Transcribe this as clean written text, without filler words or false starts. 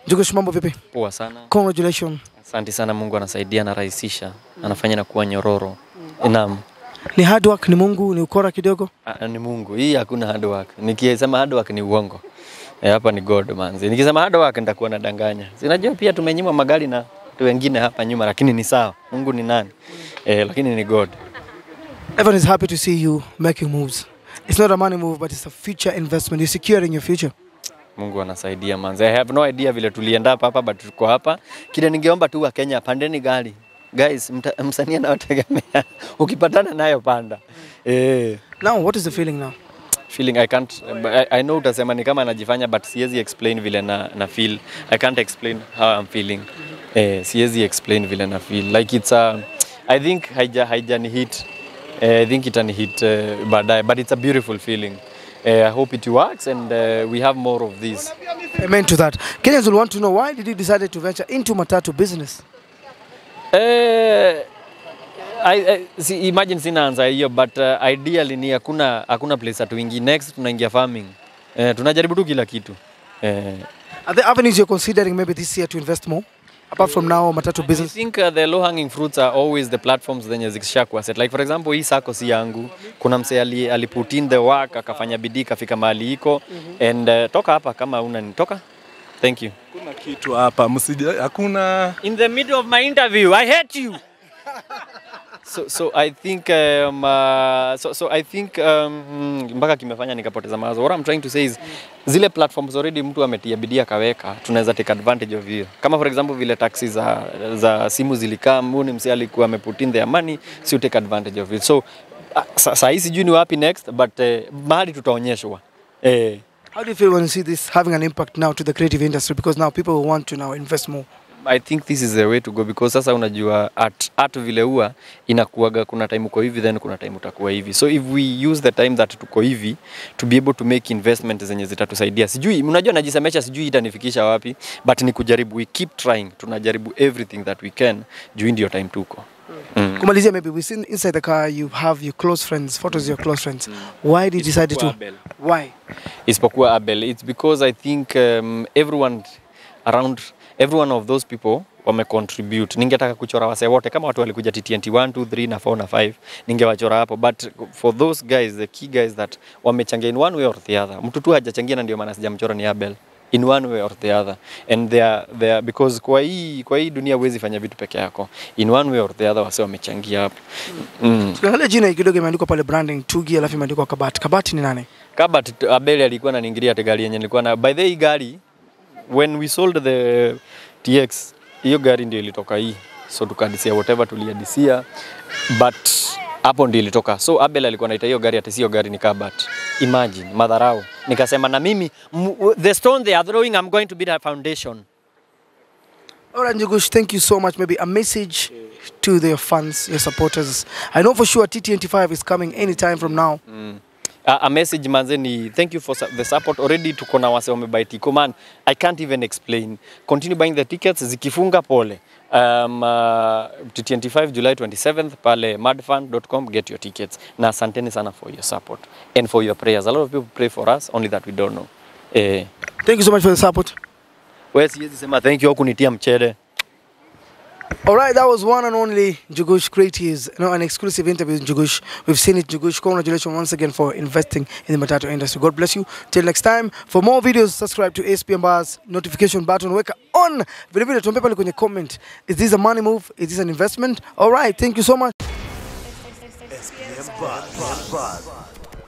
Njugush, mambo vipi? Poa sana. Congratulations. Asante sana, Mungu anasaidia na rahisisha. Anafanya na kuwa nyororo. Naam. Ni hard work, ni Mungu, ni ukora kidogo? Ni Mungu. Hii hakuna hard work. Nikisema hard work ni uongo. Hapa ni God manzi. Nikisema hard work nitakuwa nadanganya. Sinajua pia tumenyimwa magari na watu wengine hapa nyuma, lakini ni sawa. Mungu ni nani? Lakini ni God. Everyone is happy to see you making moves. It's not a money move, but it's a future investment. You're securing your future. Mungu anasaidia manzi. I have no idea vile tulienda hapa but tuko hapa. Kile ningeomba tu wa Kenya, pandeni gari. Guys, msanii anawategemea. Ukipatana nayo panda. Now, what is the feeling now? Feeling I can't, I know utasema ni kama anajifanya but siwezi explain vile na feel. I can't explain how I'm feeling. Siwezi explain vile na feel. Like it's I think haijani hit. I think itani hit baadaye, but it's a beautiful feeling. I hope it works and we have more of this. Amen to that. Kenyans will want to know, why did you decide to venture into matatu business? Imagine sina answer hiyo, but ideally ni hakuna place atuingi. Next tunaingia farming. Tunajaribu tu kila kitu. Are there avenues you're considering maybe this year to invest more? Apart from now, matatu business? I think the low-hanging fruits are always the platforms zenye zikishakuwa set. Like for example, hii sako si yangu. Kuna mse aliput in the work, akafanya bidii, kafika mahali iko. And toka hapa kama unanitoka. Thank you. Kuna kitu hapa, hakuna. In the middle of my interview, I hate you. So I think mpaka kimefanya nikapoteza mawazo. What I'm trying to say is zile platforms already mtu ametia bidii akaweka, tunaweza take advantage of hiyo. Kama for example vile taxi za simu zilikaa, mbuni mse alikuwa ameput in their money, so take advantage of it. So sasa hii sijui ni wapi next, but mahali tutaonyeshwa. How do you feel when you see this having an impact now to the creative industry, because now people will want to now invest more? I think this is the way to go, because sasa unajua art vile huwa inakuaga, kuna time uko hivi then kuna time utakuwa hivi. So if we use the time that tuko hivi to be able to make investment zenye zitatusaidia. Sijui unajua najisemesha, sijui itanifikisha wapi, but ni kujaribu, we keep trying, tunajaribu everything that we can juu ndio time tuko. Kumalizia, maybe we see inside the car you have your close friends, photos of your close friends. Why did you decide to? Abel. Why? Isipokuwa Abel. It's because I think everyone of those people wame contribute. Ningetaka kuchora wase wote kama watu walikuja TTNT 1 2 3 na 4 na 5, ningewachora hapo, but for those guys, the key guys that wamechangia in one way or the other. Mtu tu hajachangia na ndio maana sijamchora ni Abel, in one way or the other. And they are because kwa hii dunia huwezi fanya vitu peke yako. In one way or the other wase wamechangia hapo. Tukiangalia jina kidogo imeandikwa pale branding Tugi, alafu imeandikwa Kabati. Kabati ni nani? Kabati Abel alikuwa ananiingilia gari yenye nilikuwa na, by the way gari when we sold the TX, hiyo gari ndio ilitoka hii. So tukadisia whatever tuliadisia, but hapo ndio ilitoka. So Abel alikuwa anaita hiyo gari ati sio gari, ni Kabati. Imagine madharau. Nikasema na mimi the stone they are throwing, I'm going to be the foundation. Alright, Njugush, thank you so much. Maybe a message to their fans, your supporters. I know for sure TTNT5 is coming anytime from now. A message manzeni, thank you for the support. Already tuko na wase wamebuy tiko, man, I can't even explain. Continue buying the tickets, zikifunga pole. TTNT5 July 27th pale madfund.com, get your tickets. Na asanteni sana for your support and for your prayers. A lot of people pray for us, only that we don't know. Thank you so much for the support. Wewe siwezi sema thank you kunitia mchele. Alright, that was one and only Njugush Creatives, an exclusive interview with Njugush. We've seen it, Njugush. Congratulations once again for investing in the matatu industry. God bless you. Till next time. For more videos, subscribe to SPM Bars notification button. Weka on. Vile vile tuambie pale kwenye comment. Is this a money move? Is this an investment? Alright, thank you so much. SPM Bars.